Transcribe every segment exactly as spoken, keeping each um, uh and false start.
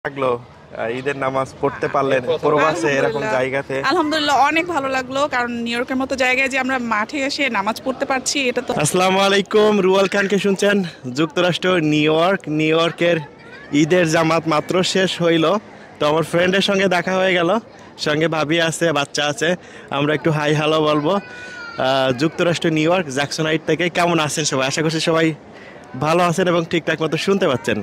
লাগলো ঈদের নামাজ পড়তে পারলেন প্রবাসে এরকম জায়গাতে? আলহামদুলিল্লাহ অনেক ভালো লাগলো, কারণ নিউ ইয়র্কের মতো জায়গায় যে আমরা মাঠে এসে নামাজ পড়তে পারছি এটা তো। আসসালামু আলাইকুম, রুয়াল খানকে শুনছেন। যুক্তরাষ্ট্র নিউ ইয়র্ক নিউ ইয়র্কের ঈদের জামাত মাত্র শেষ হইল, তো আমার ফ্রেন্ডের সঙ্গে দেখা হয়ে গেল, সঙ্গে ভাবি আছে, বাচ্চা আছে। আমরা একটু হাই হ্যালো বলবো। যুক্তরাষ্ট্র নিউ ইয়র্ক জ্যাকসনাইট থেকে কেমন আছেন সবাই? আশা করছি সবাই ভালো আছেন এবং ঠিকঠাক মতো শুনতে পাচ্ছেন।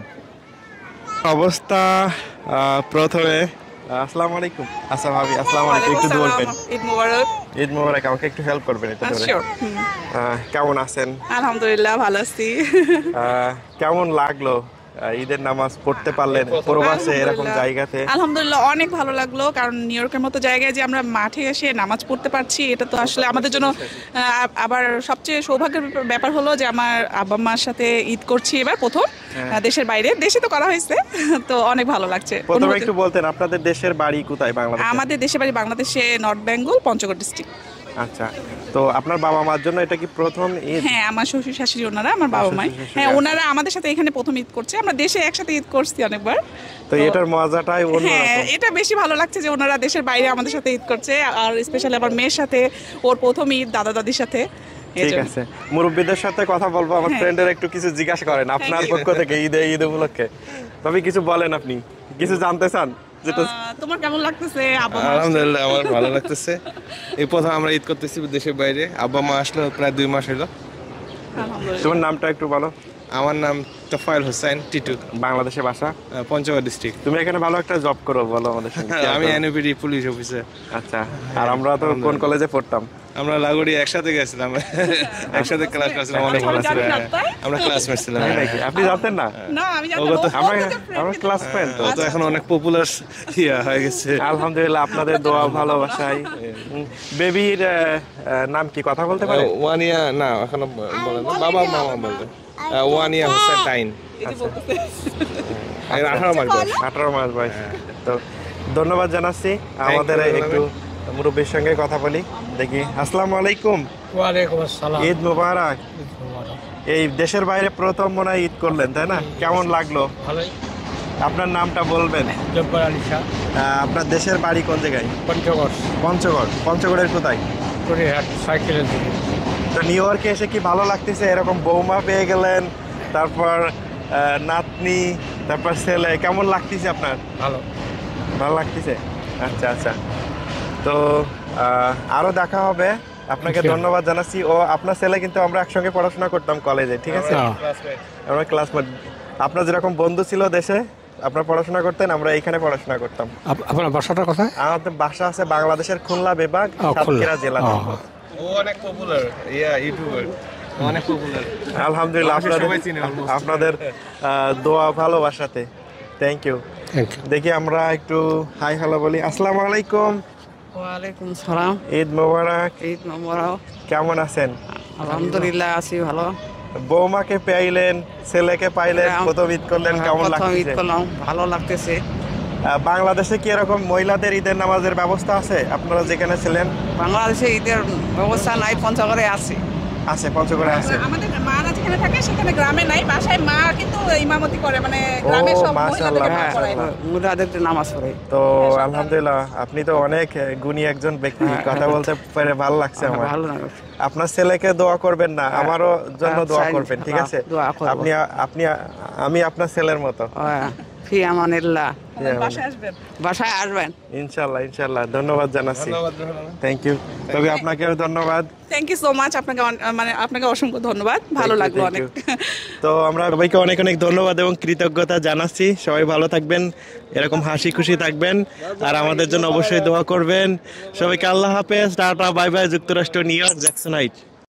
অবস্থা প্রথমে আসসালামু আলাইকুম। আচ্ছা ভাবি, আসসালামু আলাইকুম। একটু বলবেন ঈদ মোবারক। ঈদ মোবারক। আমাকে একটু হেল্প করবেন এটা ধরে। কেমন আছেন? আলহামদুলিল্লাহ ভালো আছি। কেমন লাগলো ঈদের নামাজ পড়তে পারলেন প্রবাসে এরকম জায়গাতে? আলহামদুলিল্লাহ অনেক ভালো লাগলো, কারণ নিউ ইয়র্কের মতো জায়গায় যে আমরা মাঠে এসে নামাজ পড়তে পারছি এটা তো আসলে আমাদের জন্য আবার সবচেয়ে সৌভাগ্যের ব্যাপার হলো যে আমার আব্বা মার সাথে ঈদ করছি এবার প্রথম দেশের বাইরে। দেশে তো করা হয়েছে, তো অনেক ভালো লাগছে। প্রথমে একটু বলতেন আপনাদের দেশের বাড়ি কোথায়? বাংলাদেশে? আমাদের দেশের বাড়ি বাংলাদেশে নর্থ বেঙ্গল, পঞ্চগড় ডিস্ট্রিক্ট। আচ্ছা, তো আপনার বাবা মার জন্য এটা কি প্রথম ঈদ? হ্যাঁ, আমার শ্বশুর শাশুড়ি ওনারা, আমার বাবা মা, হ্যাঁ ওনারা আমাদের সাথে এখানে প্রথম ঈদ করছে। আমরা দেশে একসাথে ঈদ করছি অনেকবার, তো এটার মজাটাই অন্যরকম। হ্যাঁ, এটা বেশি ভালো লাগছে যে ওনারা দেশের বাইরে আমাদের সাথে ঈদ করছে, আর স্পেশালি আমার মেয়ের সাথে ওর প্রথম ঈদ দাদা দাদির সাথে। ঠিক আছে, মুরব্বীদের সাথে কথা বলবো। আমার ফ্রেন্ডের একটু কিছু জিজ্ঞাসা করেন আপনার পক্ষ থেকে ঈদে ঈদ উপলক্ষে। তবে কিছু বলেন, আপনি কিছু জানতে চান? তোমার কেমন লাগতেছে? আলহামদুলিল্লাহ আমার ভালো লাগতেছে। এই প্রথম আমরা ঈদ করতেছি দেশের বাইরে। আব্বা মা আসলো প্রায় দুই মাস হলো। তোমার নামটা একটু বলো। আমার নাম তোফায়েল হোসেন টিটু। বাংলাদেশে বাসা? পঞ্চগড় ডিস্ট্রিক্ট। তুমি এখানে ভালো একটা জব করো, বলো আমাদের সঙ্গে। আমি এনওপিডি পুলিশ অফিসার। আচ্ছা, আর আমরা তো কোন কলেজে পড়তাম? আমরা লাগোড়ি একসাথে গেছিলাম, একসাথে ক্লাস করছিলাম, অনেক ভালো ছিল। আমরা ক্লাসমেট ছিলাম। আপনি জানতেন না? না, আমি জানতাম। আমরা ক্লাস ফ্রেন্ড। ও তো এখন অনেক পপুলার ইয়া হয়ে গেছে। আলহামদুলিল্লাহ, আপনাদের দোয়া ভালোবাসাই। বেবির নাম কি কথা বলতে পারে? ওয়ানিয়া না, এখনো বলে না, বাবা মামা বলে। ওয়ানিয়া হোসেন টাইন। আঠারো মাস বয়স। আঠারো মাস বয়স। তো ধন্যবাদ জানাচ্ছি। আমাদের একটু মুরব্বীর সঙ্গে কথা বলি, দেখি। আসসালামু আলাইকুম। ওয়ালাইকুম আসসালাম। ঈদ মোবারক। এই দেশের বাইরে প্রথম মনে হয় ঈদ করলেন, তাই না? কেমন লাগলো? ভালোই। আপনার নামটা বলবেন? জব্বার আলী শাহ। আপনার দেশের বাড়ি কোন জায়গায়? পঞ্চগড়। পঞ্চগড়। পঞ্চগড়ের কোথায়? কুড়িহাট সাইকেলের দিকে। তো নিউ ইয়র্কে এসে কি ভালো লাগতেছে? এরকম বৌমা পেয়ে গেলেন, তারপর নাতনি, তারপর ছেলে, কেমন লাগতেছে আপনার? ভালো। ভালো লাগতেছে। আচ্ছা আচ্ছা, তো আরো দেখা হবে। আপনাকে ধন্যবাদ জানাচ্ছি। ও আপনার ছেলে কিন্তু আমরা একসঙ্গে পড়াশোনা করতাম কলেজে, ঠিক আছে? আমরা ক্লাসমেট। আপনার যেরকম বন্ধু ছিল দেশে, আপনার পড়াশোনা করতেন, আমরা এইখানে পড়াশোনা করতাম। আপনার বাসাটা কোথায়? আমাদের বাসা আছে বাংলাদেশের খুলনা বিভাগ, সাতক্ষীরা জেলা। ও অনেক পপুলার ইয়া ইউটিউবার, অনেক পপুলার। আলহামদুলিল্লাহ, আপনাদের আপনাদের দোয়া ভালোবাসাতে থ্যাংক ইউ। দেখি আমরা একটু হাই হ্যালো বলি। আসসালামু আলাইকুম। ওয়ালাইকুম সালাম। ঈদ মোবারক। ঈদ মোবারক। কেমন আছেন? আলহামদুলিল্লাহ আছি ভালো। বৌমাকে পাইলেন, ছেলেকে পাইলেন, প্রথম ঈদ করলেন, কেমন লাগছে? ঈদ করলাম, ভালো লাগতেছে। বাংলাদেশে কি এরকম মহিলাদের ঈদের নামাজের ব্যবস্থা আছে? আপনারা যেখানে ছিলেন বাংলাদেশে ঈদের ব্যবস্থা নাই, পঞ্চগড়ে আছে। আছে, পঞ্চগড়ে আছে। আমাদের মারা যেখানে থাকে সেখানে গ্রামে নাই, বাসায় মা কিন্তু ইমামতি করে, মানে গ্রামে সব মহিলাদেরকে পড়ায়, মুরাদের নামাজ পড়ে। তো আলহামদুলিল্লাহ, আপনি তো অনেক গুণী একজন ব্যক্তি, কথা বলতে পেরে ভালো লাগছে আমার। ভালো লাগছে। আপনার ছেলেকে দোয়া করবেন না, আমারও জন্য দোয়া করবেন, ঠিক আছে? আপনি আপনি আমি আপনার ছেলের মতো। ফি আমানিল্লাহ। বাসায় আসবেন? বাসায় আসবেন ইনশাআল্লাহ ইনশাআল্লাহ। ধন্যবাদ জানাচ্ছি। Thank you. তবে আপনাকেও ধন্যবাদ। Thank you so much. আপনাকে মানে আপনাকে অসংখ্য ধন্যবাদ, ভালো লাগলো অনেক। তো আমরা সবাইকে অনেক অনেক ধন্যবাদ এবং কৃতজ্ঞতা জানাচ্ছি। সবাই ভালো থাকবেন, এরকম হাসি খুশি থাকবেন, আর আমাদের জন্য অবশ্যই দোয়া করবেন। সবাইকে আল্লাহ হাফেজ, টাটা, বাই বাই। যুক্তরাষ্ট্র নিউ ইয়র্ক জ্যাকসনাইট।